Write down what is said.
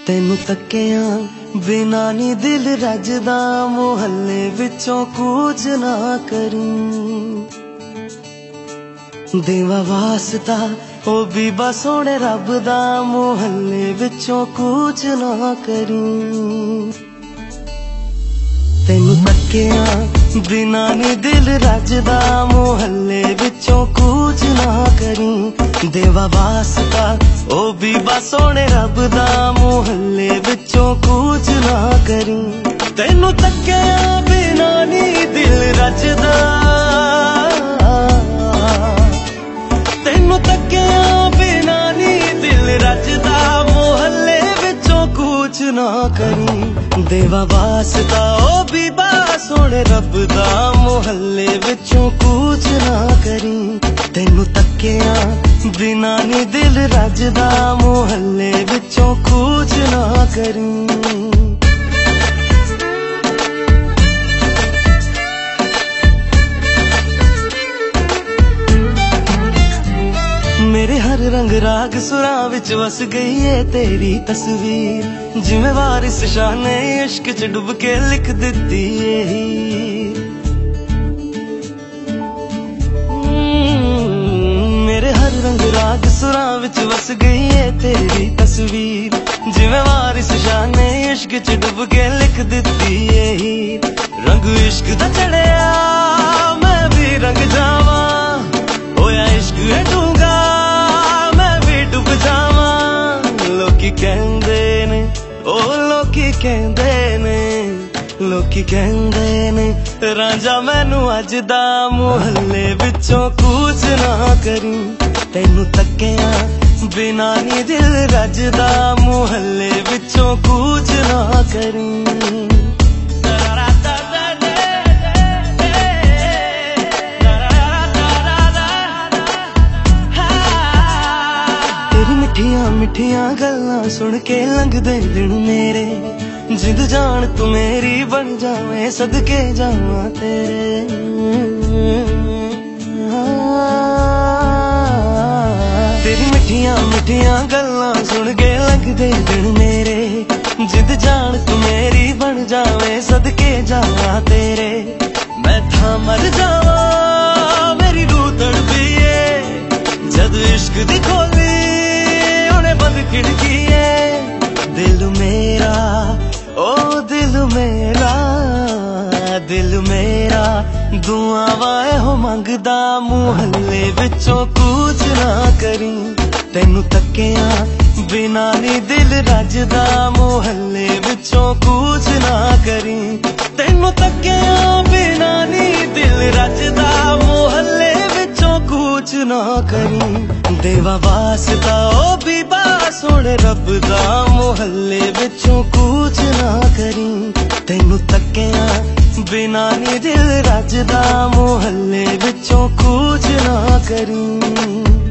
ਤੈਨੂੰ ਤੱਕਿਆ ਬਿਨਾ ਨੀ ਦਿਲ ਰੱਜਦਾ, ਮੁਹੱਲੇ ਵਿੱਚੋਂ ਕੂਚ ਨਾ ਕਰੀਂ। ਦੇਵਾ ਵਾਸਤਾ ਉਹ ਬੀਬਾ ਸੋਹਣੇ ਰੱਬ ਦਾ, ਮੁਹੱਲੇ ਵਿੱਚੋਂ ਕੂਚ ਨਾ ਕਰੀਂ। ਤੈਨੂੰ ਤੱਕਿਆ ਬਿਨਾ ਨੀ ਦਿਲ ਰੱਜਦਾ, ਮੁਹੱਲੇ ਵਿੱਚੋਂ ਕੂਚ ਨਾ ਕਰੀਂ। ਦੇਵਾ ਵਾਸਤਾ ਉਹ ਬੀਬਾ ਸੋਹਣੇ ਰੱਬ ਦਾ, ਮੁਹੱਲੇ ਵਿੱਚੋਂ ਕੂਚ ਨਾ ਕਰੀਂ। ਤੈਨੂੰ ਤੱਕਿਆ ਬਿਨਾ ਨੀ ਦਿਲ ਰੱਜਦਾ, ਤੈਨੂੰ ਤੱਕਿਆ ਬਿਨਾ ਨੀ ਦਿਲ ਰੱਜਦਾ, ਮੁਹੱਲੇ ਵਿੱਚੋਂ ਕੂਚ ਨਾ ਕਰੀਂ। ਦੇਵਾ ਵਾਸਤਾ ਉਹ ਬੀਬਾ ਸੋਹਣੇ ਰੱਬ ਦਾ, ਮੁਹੱਲੇ ਵਿੱਚੋਂ ਕੂਚ ਨਾ ਕਰੀਂ। ਤੈਨੂੰ ਤੱਕਿਆ ਬਿਨਾ ਨੀ ਦਿਲ ਰੱਜਦਾ, ਮੁਹੱਲੇ ਵਿੱਚੋਂ ਕੂਚ ਨਾ ਕਰੀਂ। ਮੇਰੇ ਹਰ ਰੰਗ ਰਾਗ ਸੁਰਾਂ ਵਿੱਚ ਵਸ ਗਈ ਏ ਤੇਰੀ ਤਸਵੀਰ, ਜਿਵੇਂ ਵਾਰਿਸ ਸ਼ਾਹ ਨੇ ਇਸ਼ਕ ਚ ਡੁੱਬ ਕੇ ਲਿਖ ਦਿੱਤੀ ਏ ਹੀਰ। ਮੇਰੇ ਹਰ ਰੰਗ ਰਾਗ ਸੁਰਾਂ ਵਿੱਚ ਵਸ ਗਈ ਏ ਤੇਰੀ ਤਸਵੀਰ, ਜਿਵੇਂ ਵਾਰਿਸ ਸ਼ਾਹ ਨੇ ਇਸ਼ਕ ਚ ਡੁੱਬ ਕੇ ਲਿਖ ਦਿੱਤੀ ਏ ਹੀਰ। ਰੰਗ ਇਸ਼ਕ ਦਾ ਚੜਿਆ ਮੈਂ ਵੀ ਰੰਗ ਜਾਵਾਂ, ਹੋਇਆ ਇਸ਼ਕ ਹੈ ਡੂੰਘਾ ਮੈਂ ਵੀ ਡੁੱਬ ਜਾਵਾਂ। ਲੋਕੀ ਕਹਿੰਦੇ ਨੇ, ਉਹ ਲੋਕੀ ਕਹਿੰਦੇ ਨੇ, ਲੋਕੀ ਕਹਿੰਦੇ ਨੇ ਰਾਂਝਾ ਮੈਨੂੰ ਅੱਜ ਦਾ, ਮੁਹੱਲੇ ਵਿੱਚੋਂ ਕੂਚ ਨਾ ਕਰੀਂ। ਤੈਨੂੰ ਤੱਕਿਆ ਬਿਨਾ ਨੀ ਦਿਲ ਰੱਜਦਾ, ਮੁਹੱਲੇ ਵਿੱਚੋਂ ਕੂਚ ਨਾ ਕਰੀਂ। ਮਿੱਠੀਆਂ ਮਿੱਠੀਆਂ ਗੱਲਾਂ ਸੁਣ ਕੇ ਲੰਘਦੇ ਦਿਨ ਮੇਰੇ, ਜਿੰਦ ਜਾਨ ਤੂੰ ਮੇਰੀ ਬਣ ਜਾਵੇਂ, ਸਦਕੇ ਜਾਵਾਂ ਤੇਰੇ। ਤੇਰੀ ਮਿੱਠੀਆਂ ਮਿੱਠੀਆਂ ਗੱਲਾਂ ਸੁਣ ਕੇ ਲੰਘਦੇ ਦਿਨ ਮੇਰੇ, ਜਿੰਦ ਜਾਨ ਤੂੰ ਮੇਰੀ ਬਣ ਜਾਵੇਂ, ਸਦਕੇ ਜਾਵਾਂ ਤੇਰੇ। ਮੈਂ ਤਾਂ ਮਰ ਜਾਵਾਂ ਮੇਰੀ ਰੂਹ ਤੜਪੀ ਏ, ਜਦ ਇਸ਼ਕ ਦੀ ਖੋਲੀ ਬੰਦ ਖਿੜਕੀ ਏ। ਦਿਲ ਮੇਰਾ ਓ ਦਿਲ ਮੇਰਾ, ਦਿਲ ਮੇਰਾ ਦੁਆਵਾਂ ਇਹੋ ਮੰਗਦਾ, ਮੁਹੱਲੇ ਵਿੱਚੋਂ ਕੂਚ ਨਾ ਕਰੀਂ। ਤੈਨੂੰ ਤੱਕਿਆ ਬਿਨਾ ਨੀ ਦਿਲ ਰੱਜਦਾ, ਮੁਹੱਲੇ ਵਿੱਚੋਂ ਕੂਚ ਨਾ ਕਰੀਂ। ਤੈਨੂੰ ਤੱਕਿਆ ਬਿਨਾ ਨੀ ਦਿਲ ਰੱਜਦਾ, ਮੁਹੱਲੇ ਵਿੱਚੋਂ ਕੂਚ ਨਾ ਕਰੀਂ। ਦੇਵਾ ਵਾਸਤਾ ਉਹ ਬੀਬਾ ਸੋਹਣੇ ਰੱਬ ਦਾ, ਮੁਹੱਲੇ ਵਿੱਚੋਂ ਕੂਚ ਨਾ ਕਰੀਂ। ਤੈਨੂੰ ਤੱਕਿਆ ਬਿਨਾ ਨੀ ਦਿਲ ਰੱਜਦਾ, ਮੁਹੱਲੇ ਵਿੱਚੋਂ ਕੂਚ ਨਾ ਕਰੀਂ।